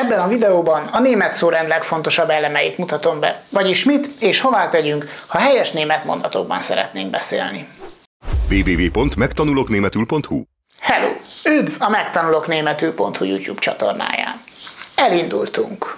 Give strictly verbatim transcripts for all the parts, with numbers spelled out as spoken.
Ebben a videóban a német szórend legfontosabb elemeit mutatom be, vagyis mit és hová tegyünk, ha helyes német mondatokban szeretnénk beszélni. double-u double-u double-u pont megtanulok németül pont hu Hello! Üdv a megtanulok németül pont hu YouTube csatornáján. Elindultunk!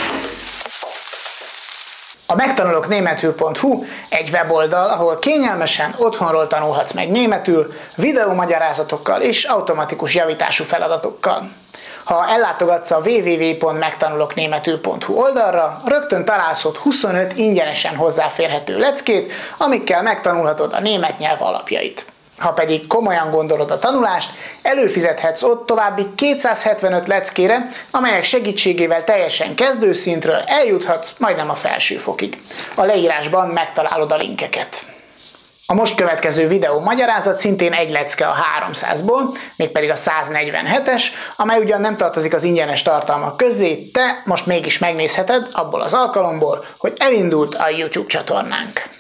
A megtanulok németül pont hu egy weboldal, ahol kényelmesen otthonról tanulhatsz meg németül, videómagyarázatokkal és automatikus javítású feladatokkal. Ha ellátogatsz a double-u double-u double-u pont megtanulok németül pont hu oldalra, rögtön találsz ott huszonöt ingyenesen hozzáférhető leckét, amikkel megtanulhatod a német nyelv alapjait. Ha pedig komolyan gondolod a tanulást, előfizethetsz ott további kétszázhetvenöt leckére, amelyek segítségével teljesen kezdőszintről eljuthatsz majdnem a felsőfokig. A leírásban megtalálod a linkeket. A most következő videó magyarázat szintén egy lecke a háromszázból, mégpedig a száznegyvenhetes, amely ugyan nem tartozik az ingyenes tartalmak közé, de most mégis megnézheted abból az alkalomból, hogy elindult a YouTube csatornánk.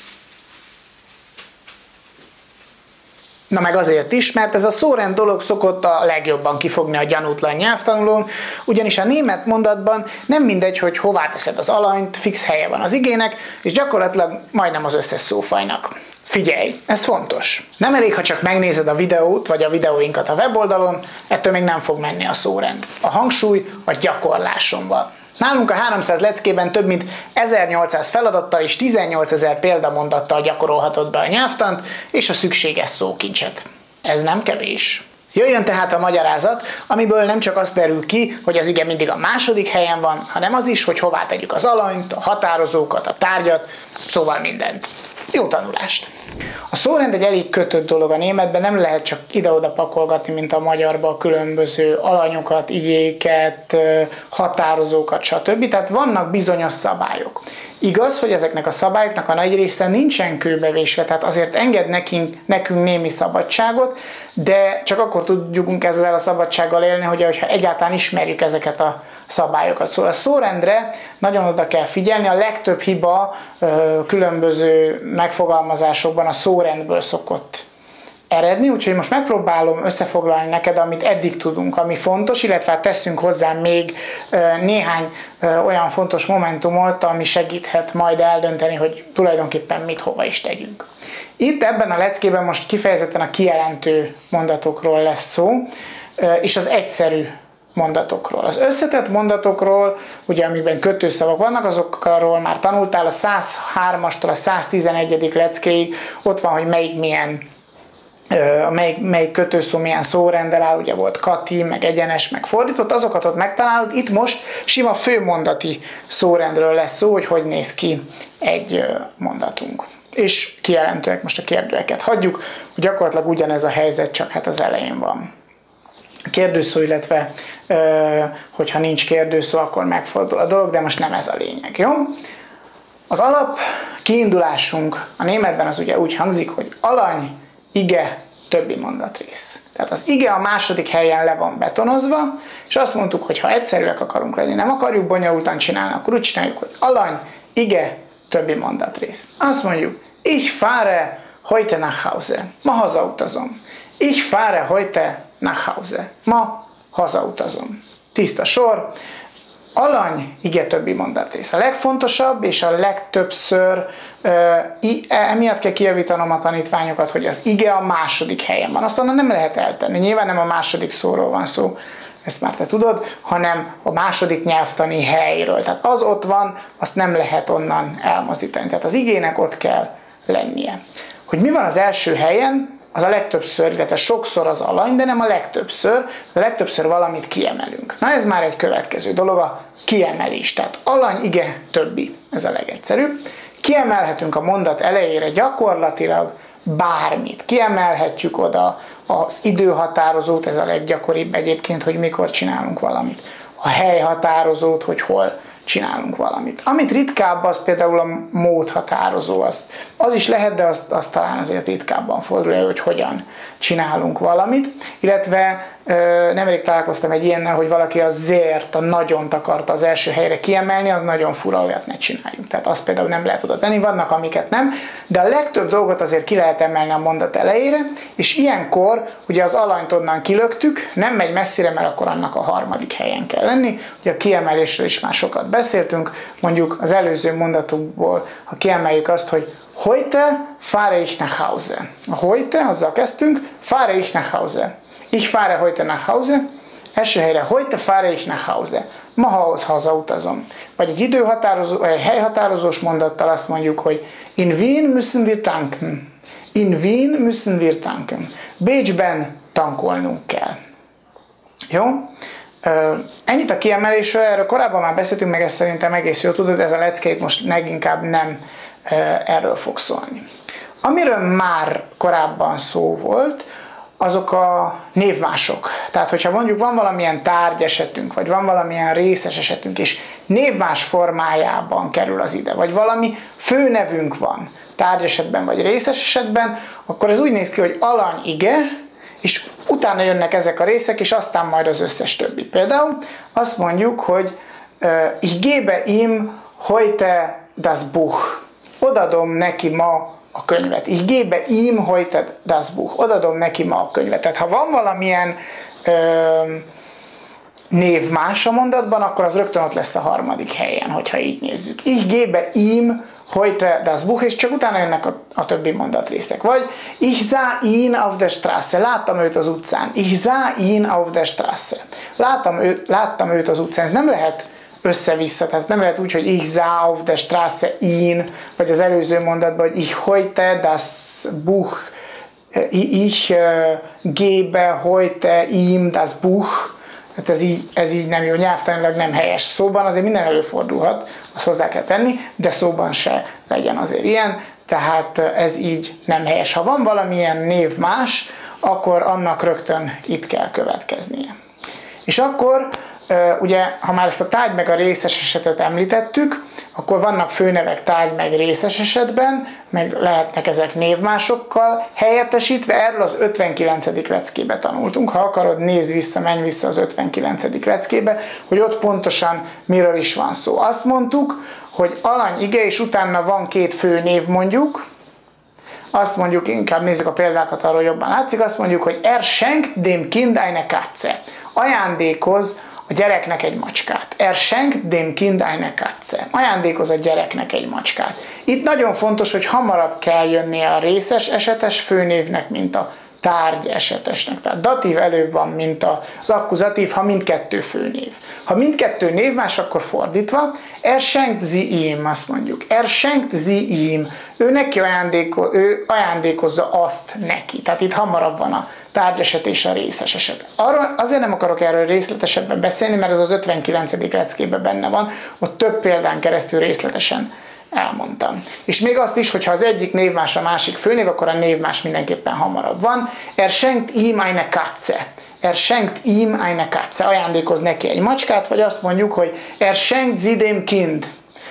Na meg azért is, mert ez a szórend dolog szokott a legjobban kifogni a gyanútlan nyelvtanulón, ugyanis a német mondatban nem mindegy, hogy hová teszed az alanyt, fix helye van az igének, és gyakorlatilag majdnem az összes szófajnak. Figyelj, ez fontos. Nem elég, ha csak megnézed a videót vagy a videóinkat a weboldalon, ettől még nem fog menni a szórend. A hangsúly a gyakorláson van. Nálunk a háromszáz leckében több mint ezernyolcszáz feladattal és tizennyolcezer példamondattal gyakorolhatod be a nyelvtant és a szükséges szókincset. Ez nem kevés. Jöjjön tehát a magyarázat, amiből nem csak az derül ki, hogy az ige mindig a második helyen van, hanem az is, hogy hová tegyük az alanyt, a határozókat, a tárgyat, szóval mindent. Jó tanulást! A szórend egy elég kötött dolog a németben, nem lehet csak ide-oda pakolgatni, mint a magyarban a különböző alanyokat, igéket, határozókat, stb. Tehát vannak bizonyos szabályok. Igaz, hogy ezeknek a szabályoknak a nagy része nincsen kőbevésve, tehát azért enged nekünk, nekünk némi szabadságot, de csak akkor tudjuk ezzel a szabadsággal élni, hogyha egyáltalán ismerjük ezeket a szabályokat. Szóval a szórendre nagyon oda kell figyelni, a legtöbb hiba különböző megfogalmazásokban a szórendből szokott eredni, úgyhogy most megpróbálom összefoglalni neked, amit eddig tudunk, ami fontos, illetve teszünk hozzá még néhány olyan fontos momentumot, ami segíthet majd eldönteni, hogy tulajdonképpen mit hova is tegyünk. Itt ebben a leckében most kifejezetten a kijelentő mondatokról lesz szó, és az egyszerű mondatokról. Az összetett mondatokról, ugye amikben kötőszavak vannak, azokról már tanultál a száz hármastól a száztizenegyedik leckéig, ott van, hogy melyik milyen melyik, melyik kötőszó milyen szórendel áll, ugye volt kati, meg egyenes, meg fordított, azokat ott megtalálod. Itt most sima főmondati szórendről lesz szó, hogy hogy néz ki egy mondatunk. És kijelentőek, most a kérdőeket hagyjuk, hogy gyakorlatilag ugyanez a helyzet, csak hát az elején van a kérdőszó, illetve hogyha nincs kérdőszó, akkor megfordul a dolog, de most nem ez a lényeg, jó? Az alap kiindulásunk a németben az ugye úgy hangzik, hogy alany, ige, többi mondatrész. Tehát az ige a második helyen le van betonozva, és azt mondtuk, hogy ha egyszerűek akarunk lenni, nem akarjuk bonyolultan csinálni, akkor úgy csináljuk, hogy alany, ige, többi mondatrész. Azt mondjuk, ich fahre heute nach Hause. Ma hazautazom. Ich fahre heute nach Hause. Ma hazautazom. Tiszta sor. Alany, ige, többi mondatrész. A legfontosabb és a legtöbbször e, emiatt kell kijavítanom a tanítványokat, hogy az ige a második helyen van. Azt onnan nem lehet eltenni. Nyilván nem a második szóról van szó, ezt már te tudod, hanem a második nyelvtani helyről. Tehát az ott van, azt nem lehet onnan elmozdítani. Tehát az igének ott kell lennie. Hogy mi van az első helyen, az a legtöbbször, illetve sokszor az alany, de nem a legtöbbször, a legtöbbször valamit kiemelünk. Na ez már egy következő dolog, a kiemelés. Tehát alany, ige, többi. Ez a legegyszerűbb. Kiemelhetünk a mondat elejére gyakorlatilag bármit. Kiemelhetjük oda az időhatározót, ez a leggyakoribb egyébként, hogy mikor csinálunk valamit. A helyhatározót, hogy hol csinálunk valamit. Amit ritkább, az például a módhatározó. Az, az is lehet, de azt, azt talán azért ritkábban fordul elő, hogy hogyan csinálunk valamit. Illetve Nemrég találkoztam egy ilyennel, hogy valaki azért a nagyont akarta az első helyre kiemelni, az nagyon fura, olyat ne csináljunk. Tehát azt például nem lehet oda tenni, vannak amiket nem, de a legtöbb dolgot azért ki lehet emelni a mondat elejére, és ilyenkor ugye az alanyt onnan kilöktük, nem megy messzire, mert akkor annak a harmadik helyen kell lenni. Ugye a kiemelésről is már sokat beszéltünk, mondjuk az előző mondatunkból, ha kiemeljük azt, hogy heute fahre ich nach Hause. A heute, azzal kezdtünk, fahre ich nach Hause. Ich fahre heute nach Hause. Első helyre, heute fahre ich nach Hause. Ma hazautazom. Vagy egy időhatározó, vagy egy helyhatározós mondattal azt mondjuk, hogy in Wien müssen wir tanken. In Wien müssen wir tanken. Bécsben tankolnunk kell. Jó? Ennyit a kiemelésről, erről korábban már beszéltünk, meg ezt szerintem egész jól tudod, ez a leckét most leginkább nem erről fog szólni. Amiről már korábban szó volt, azok a névmások. Tehát, hogyha mondjuk van valamilyen tárgy esetünk, vagy van valamilyen részes esetünk, és névmás formájában kerül az ide, vagy valami főnevünk van tárgy esetben, vagy részes esetben, akkor ez úgy néz ki, hogy alany ige, és utána jönnek ezek a részek, és aztán majd az összes többi. Például azt mondjuk, hogy ich gebe ihm heute das Buch. Odadom neki ma a könyvet. Ich gebe ihm heute das Buch. Odadom neki ma a könyvet. Tehát ha van valamilyen ö, név más a mondatban, akkor az rögtön ott lesz a harmadik helyen, hogyha így nézzük. Ich gebe ihm heute das Buch, és csak utána jönnek a, a többi mondatrészek. Vagy ich sah ihn auf der Straße. Láttam őt az utcán. Ich sah ihn auf der Straße. Láttam, ő, láttam őt az utcán. Ez nem lehet össze-vissza, tehát nem lehet úgy, hogy ich sah auf der Straße ihn, vagy az előző mondatban, hogy ich heute das Buch, ich gebe heute ihm das Buch, hát ez így, ez így nem jó, nyelvtanilag nem helyes. Szóban azért minden előfordulhat, azt hozzá kell tenni, de szóban se legyen azért ilyen, tehát ez így nem helyes. Ha van valamilyen név más, akkor annak rögtön itt kell következnie. És akkor ugye, ha már ezt a tárgy meg a részes esetet említettük, akkor vannak főnevek tárgy meg részes esetben, meg lehetnek ezek névmásokkal helyettesítve, erről az ötvenkilencedik leckébe tanultunk. Ha akarod, nézz vissza, menj vissza az ötvenkilencedik leckébe, hogy ott pontosan miről is van szó. Azt mondtuk, hogy alany ige, és utána van két főnév mondjuk, azt mondjuk, inkább nézzük a példákat, arról jobban látszik, azt mondjuk, hogy er schenkt dem Kind eine Katze. Ajándékoz a gyereknek egy macskát. Er schenkt dem Kind eine Katze. Ajándékoz a gyereknek egy macskát. Itt nagyon fontos, hogy hamarabb kell jönnie a részes esetes főnévnek, mint a tárgy esetesnek. Tehát datív előbb van, mint az akkuzatív, ha mindkettő főnév. Ha mindkettő névmás, akkor fordítva. Er schenkt sie ihm, azt mondjuk. Er schenkt sie ihm. Ő neki ajándéko, ő ajándékozza azt neki. Tehát itt hamarabb van a tárgyeset és a részes eset. Arról azért nem akarok erről részletesebben beszélni, mert ez az ötvenkilencedik leckében benne van, ott több példán keresztül részletesen elmondtam. És még azt is, hogy ha az egyik névmás a másik főnév, akkor a névmás mindenképpen hamarabb van. Er schenkt ihm eine Katze. Er schenkt ihm eine Katze. Ajándékoz neki egy macskát, vagy azt mondjuk, hogy er schenkt sie dem Kind.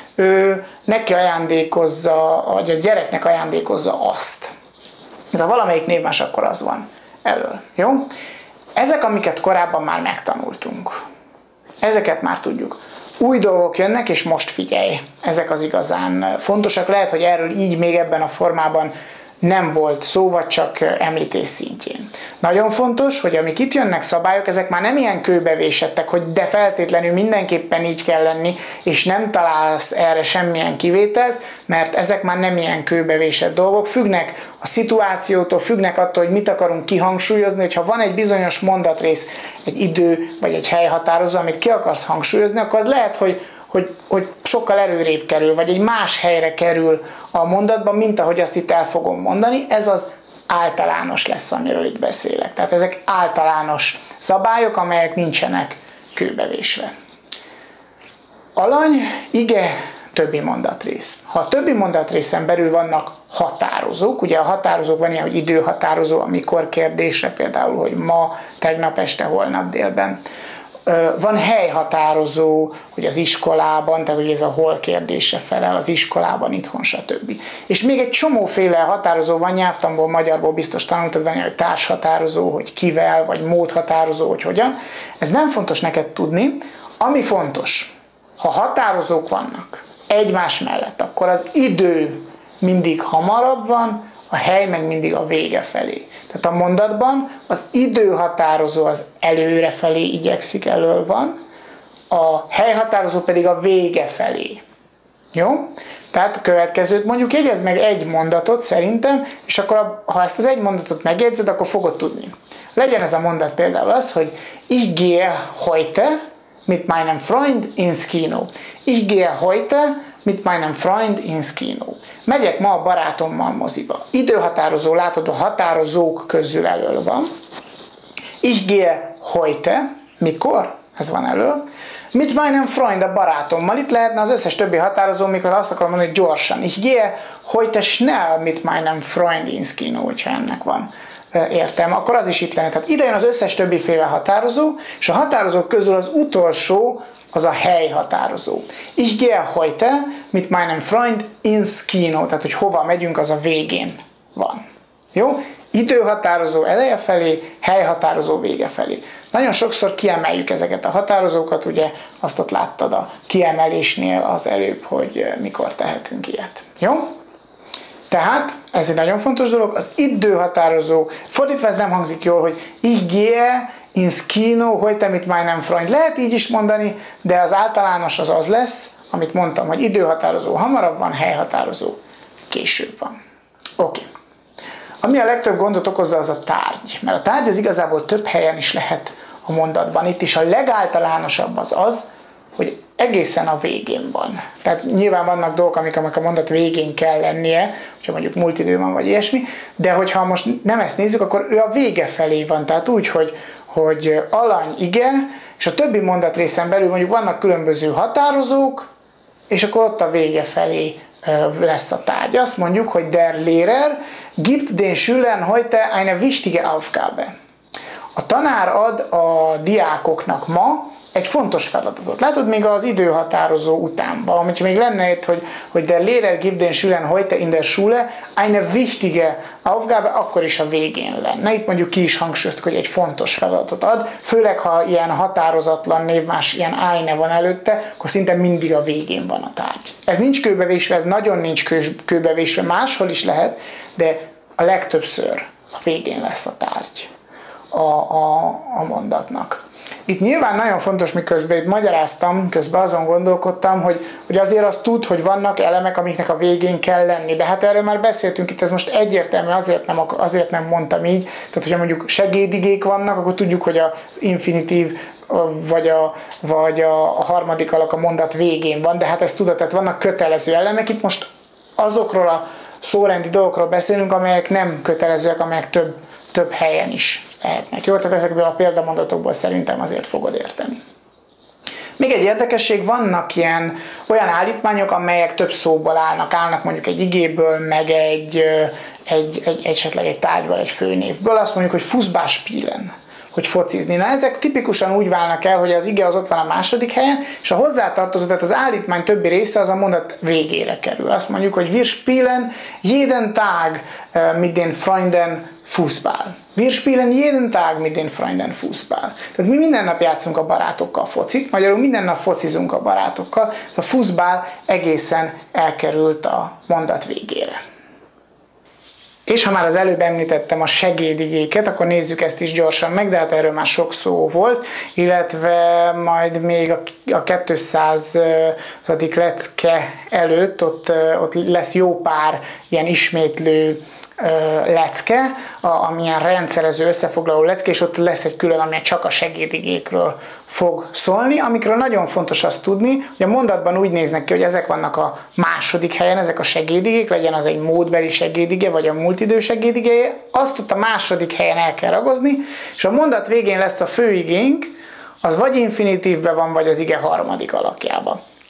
Ő neki ajándékozza, vagy a gyereknek ajándékozza azt. De ha valamelyik névmás, akkor az van elől. Jó? Ezek, amiket korábban már megtanultunk. Ezeket már tudjuk. Új dolgok jönnek, és most figyelj, ezek az igazán fontosak. Lehet, hogy erről így még ebben a formában nem volt szó, vagy csak említés szintjén. Nagyon fontos, hogy amik itt jönnek szabályok, ezek már nem ilyen kőbevésettek, hogy de feltétlenül mindenképpen így kell lenni, és nem találsz erre semmilyen kivételt, mert ezek már nem ilyen kőbevésett dolgok, függnek a szituációtól, függnek attól, hogy mit akarunk kihangsúlyozni, hogyha van egy bizonyos mondatrész, egy idő, vagy egy helyhatározó, amit ki akarsz hangsúlyozni, akkor az lehet, hogy Hogy, hogy sokkal előrébb kerül, vagy egy más helyre kerül a mondatban, mint ahogy azt itt el fogom mondani. Ez az általános lesz, amiről itt beszélek. Tehát ezek általános szabályok, amelyek nincsenek kőbevésve. Alany, ige, többi mondatrész. Ha a többi mondatrészen belül vannak határozók, ugye a határozók van ilyen, hogy időhatározó, amikor kérdésre, például, hogy ma, tegnap este, holnap délben. Van helyhatározó, hogy az iskolában, tehát hogy ez a hol kérdése felel, az iskolában, itthon, stb. És még egy csomóféle határozó van, nyelvtanból, magyarból biztos tanultad venni, hogy társhatározó, hogy kivel, vagy módhatározó, hogy hogyan. Ez nem fontos neked tudni. Ami fontos, ha határozók vannak egymás mellett, akkor az idő mindig hamarabb van, a hely meg mindig a vége felé. Tehát a mondatban az időhatározó az előre felé igyekszik, elől van, a helyhatározó pedig a vége felé. Jó? Tehát a következőt mondjuk jegyezd meg egy mondatot szerintem, és akkor ha ezt az egy mondatot megjegyzed, akkor fogod tudni. Legyen ez a mondat például az, hogy Ich gehe heute mit meinem Freund ins Kino. Ich gehe heute mit meinem Freund ins Kino. Megyek ma a barátommal moziba. Időhatározó, látod, a határozók közül elől van. Ich gehe heute, mikor? Ez van elől. Mit meinem Freund, a barátommal. Itt lehetne az összes többi határozó, mikor azt akarom mondani, hogy gyorsan. Ich gehe heute schnell mit meinem Freund ins Kino, hogyha ennek van értem, akkor az is itt lenne. Tehát ide jön az összes többiféle határozó, és a határozók közül az utolsó az a helyhatározó. Ich gehe heute mit meinem Freund ins Kino, tehát hogy hova megyünk, az a végén van. Jó? Időhatározó eleje felé, helyhatározó vége felé. Nagyon sokszor kiemeljük ezeket a határozókat, ugye azt ott láttad a kiemelésnél az előbb, hogy mikor tehetünk ilyet. Jó? Tehát, ez egy nagyon fontos dolog, az időhatározó, fordítva ez nem hangzik jól, hogy Ich gehe ins Kino heute mit meinem Freund. Lehet így is mondani, de az általános az az lesz, amit mondtam, hogy időhatározó hamarabb van, helyhatározó később van. Oké. Okay. Ami a legtöbb gondot okozza, az a tárgy. Mert a tárgy az igazából több helyen is lehet a mondatban. Itt is a legáltalánosabb az az, hogy egészen a végén van. Tehát nyilván vannak dolgok, amik a mondat végén kell lennie, hogyha mondjuk múlt idő van, vagy ilyesmi, de hogyha most nem ezt nézzük, akkor ő a vége felé van. Tehát úgy, hogy, hogy alany, ige, és a többi mondatrészen belül mondjuk vannak különböző határozók, és akkor ott a vége felé lesz a tárgy. Azt mondjuk, hogy der Lehrer gibt den Schülern heute eine wichtige Aufgabe. A tanár ad a diákoknak ma egy fontos feladatot. Látod, még az időhatározó utánban, hogyha még lenne itt, hogy, hogy der Lehrer gibt den Schülern heute in der Schule eine wichtige Aufgabe, akkor is a végén lenne. Itt mondjuk ki is hangsúlyoztuk, hogy egy fontos feladatot ad, főleg ha ilyen határozatlan névmás, ilyen eine van előtte, akkor szinte mindig a végén van a tárgy. Ez nincs kőbevésve, ez nagyon nincs kőbevésve, máshol is lehet, de a legtöbbször a végén lesz a tárgy a, a, a mondatnak. Itt nyilván nagyon fontos, miközben itt magyaráztam, közben azon gondolkodtam, hogy, hogy azért azt tud, hogy vannak elemek, amiknek a végén kell lenni. De hát erről már beszéltünk, itt ez most egyértelmű, azért nem, azért nem mondtam így. Tehát, hogyha mondjuk segédigék vannak, akkor tudjuk, hogy az infinitív vagy a, vagy a harmadik alak a mondat végén van, de hát ez tudod, tehát vannak kötelező elemek. Itt most azokról a szórendi dolgokról beszélünk, amelyek nem kötelezőek, amelyek több, több helyen is lehetnek. Jó, tehát ezekből a példamondatokból szerintem azért fogod érteni. Még egy érdekesség, vannak ilyen olyan állítmányok, amelyek több szóból állnak, állnak mondjuk egy igéből, meg egy, egy, egy, esetleg egy tárgyból, egy főnévből. Azt mondjuk, hogy Fußball spielen, hogy focizni. Na ezek tipikusan úgy válnak el, hogy az ige az ott van a második helyen, és a hozzátartozó, tehát az állítmány többi része az a mondat végére kerül. Azt mondjuk, hogy wir spielen jeden Tag mit den Freunden Fußball. Wir spielen jeden Tag mit den Freunden Fußball. Tehát mi minden nap játszunk a barátokkal focit, magyarul minden nap focizunk a barátokkal, ez a Fußball egészen elkerült a mondat végére. És ha már az előbb említettem a segédigéket, akkor nézzük ezt is gyorsan meg, de hát erről már sok szó volt, illetve majd még a kétszázadik lecke előtt ott, ott lesz jó pár ilyen ismétlő lecke, amilyen rendszerező, összefoglaló lecke, és ott lesz egy külön, amely csak a segédigékről fog szólni, amikről nagyon fontos azt tudni, hogy a mondatban úgy néznek ki, hogy ezek vannak a második helyen, ezek a segédigék, legyen az egy módbeli segédige, vagy a múltidő segédigeje, azt ott a második helyen el kell ragozni, és a mondat végén lesz a főigénk, az vagy infinitívben van, vagy az ige harmadik alakjában.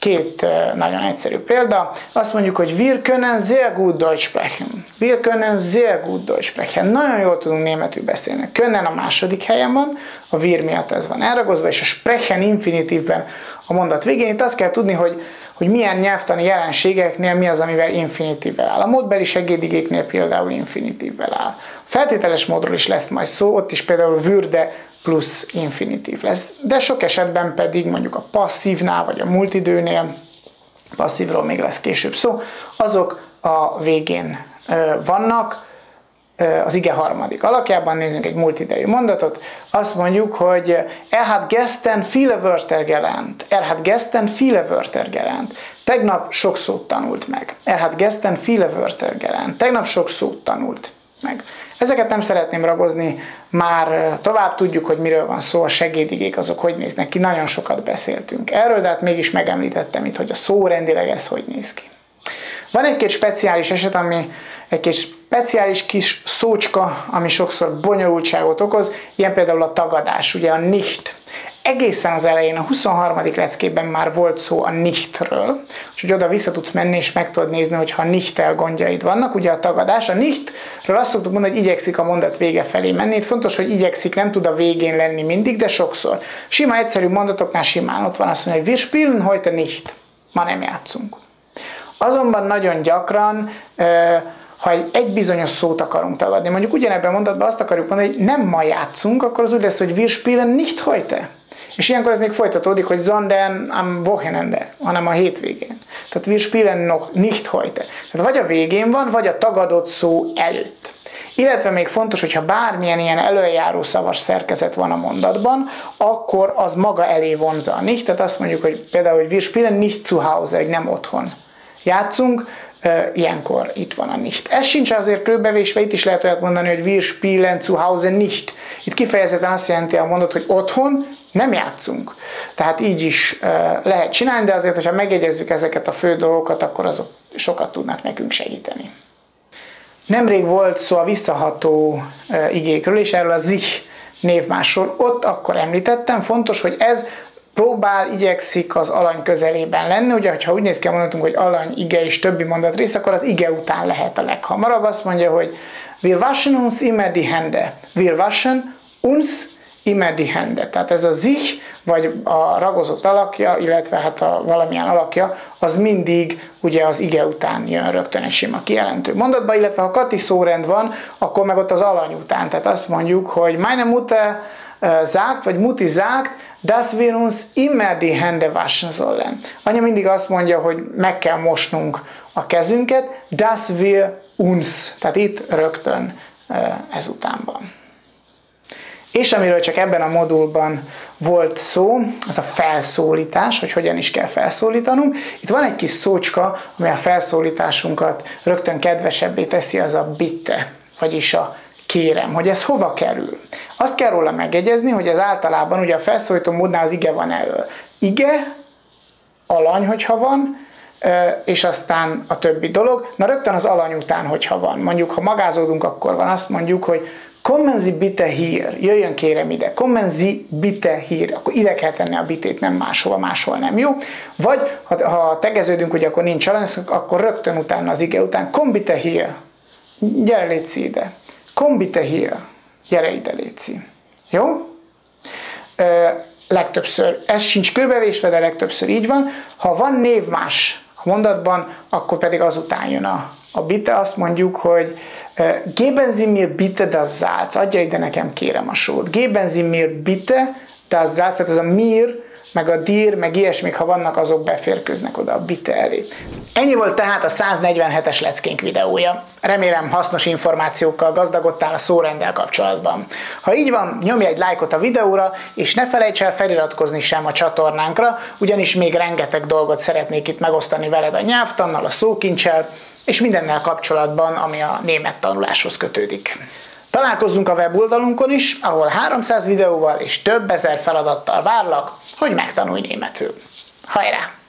Két nagyon egyszerű példa. Azt mondjuk, hogy wir können sehr gut Deutsch sprechen. Wir können sehr gut Deutsch sprechen. Nagyon jól tudunk németül beszélni. Können a második helyen van, a wir miatt ez van elragozva, és a sprechen infinitívben a mondat végén. Itt azt kell tudni, hogy, hogy milyen nyelvtani jelenségeknél mi az, amivel infinitívvel áll. A módbeli segédigéknél például infinitívvel áll. A feltételes módról is lesz majd szó, ott is például würde plusz infinitív lesz. De sok esetben pedig mondjuk a passzívnál, vagy a multidőnél, passzívról még lesz később szó, azok a végén vannak. Az ige harmadik alakjában nézzünk egy multidejű mondatot. Azt mondjuk, hogy er hat gestern viele Wörter gelernt. Er hat gestern viele Wörter gelernt. Tegnap sok szót tanult meg. Er hat gestern viele Wörter gelernt. Tegnap sok szót tanult meg. Ezeket nem szeretném ragozni, már tovább tudjuk, hogy miről van szó, a segédigék azok hogy néznek ki, nagyon sokat beszéltünk erről, de hát mégis megemlítettem itt, hogy a szórendileg ez hogy néz ki. Van egy-két speciális eset, ami egy-két speciális kis szócska, ami sokszor bonyolultságot okoz, ilyen például a tagadás, ugye a nicht. Egészen az elején, a huszonharmadik leckében már volt szó a nichtről, úgyhogy oda vissza tudsz menni és meg tudod nézni, hogy ha nichtel gondjaid vannak, ugye a tagadás. A nichtről azt szoktuk mondani, hogy igyekszik a mondat vége felé menni. Itt fontos, hogy igyekszik, nem tud a végén lenni mindig, de sokszor. Sima egyszerű mondatoknál simán ott van azt mondja, hogy wir spielen heute nicht. Ma nem játszunk. Azonban nagyon gyakran, ha egy bizonyos szót akarunk tagadni, mondjuk ugyanebben a mondatban azt akarjuk mondani, hogy nem ma játszunk, akkor az úgy lesz, hogy wir spielen nicht heute. És ilyenkor ez még folytatódik, hogy sondern am Wochenende, hanem a hétvégén. Tehát wir spielen noch nicht heute. Tehát vagy a végén van, vagy a tagadott szó előtt. Illetve még fontos, hogyha bármilyen ilyen előjáró szavas szerkezet van a mondatban, akkor az maga elé vonza a nicht. Tehát azt mondjuk, hogy például, hogy wir spielen nicht zu Hause, hogy nem otthon játszunk, ilyenkor itt van a nicht. Ez sincs azért körülbevésve, itt is lehet olyat mondani, hogy wir spielen zu Hause nicht. Itt kifejezetten azt jelenti a mondat, hogy otthon nem játszunk. Tehát így is lehet csinálni, de azért, hogyha megjegyezzük ezeket a fő dolgokat, akkor azok sokat tudnak nekünk segíteni. Nemrég volt szó a visszaható igékről, és erről a sich névmásról. Ott akkor említettem, fontos, hogy ez próbál, igyekszik az alany közelében lenni. Ugye, ha úgy néz ki a mondatunk, hogy alany, ige és többi mondat rész, akkor az ige után lehet a leghamarabb. Azt mondja, hogy wir waschen uns immer die Hände. Wir waschen uns immer die Hände. Tehát ez a sich, vagy a ragozott alakja, illetve hát a valamilyen alakja, az mindig ugye az ige után jön rögtön egy sima kijelentő mondatba, illetve ha kati szórend van, akkor meg ott az alany után. Tehát azt mondjuk, hogy meine Mutter sagt, vagy Mutti sagt, dass wir uns immer die Hände waschen sollen. Anya mindig azt mondja, hogy meg kell mosnunk a kezünket, dass wir uns. Tehát itt rögtön ezután van. És amiről csak ebben a modulban volt szó, az a felszólítás, hogy hogyan is kell felszólítanunk. Itt van egy kis szócska, ami a felszólításunkat rögtön kedvesebbé teszi, az a bitte, vagyis a kérem, hogy ez hova kerül. Azt kell róla megjegyezni, hogy ez általában ugye a felszólító módnál az ige van elől. Ige, alany, hogyha van, és aztán a többi dolog. Na rögtön az alany után, hogyha van. Mondjuk, ha magázódunk, akkor van, azt mondjuk, hogy kommen Sie bitte hier, jöjjön kérem ide, kommen Sie bitte hier, akkor ide kell tenni a bitét, nem máshova, máshol nem jó. Vagy ha, ha tegeződünk, ugye akkor nincs alany, akkor rögtön utána az ige után, komm bitte hier, gyere létszi ide. Komm bitte hier, gyere ide létszi. Jó? Ö, legtöbbször, ez sincs kőbevésve, de legtöbbször így van. Ha van névmás a mondatban, akkor pedig azután jön a, a bitte, azt mondjuk, hogy geben Sie mir bitte das Salz, adja ide nekem kérem a sót. Geben Sie mir bitte das Salz, tehát ez a mir, meg a dir, meg ilyesmik, ha vannak, azok beférkőznek oda a bitte elé. Ennyi volt tehát a száznegyvenhetes leckénk videója. Remélem hasznos információkkal gazdagodtál a szórenddel kapcsolatban. Ha így van, nyomj egy lájkot a videóra, és ne felejts el feliratkozni sem a csatornánkra, ugyanis még rengeteg dolgot szeretnék itt megosztani veled a nyelvtannal, a szókincsel, és mindennel kapcsolatban, ami a német tanuláshoz kötődik. Találkozzunk a weboldalunkon is, ahol háromszáz videóval és több ezer feladattal várlak, hogy megtanulj németül. Hajrá!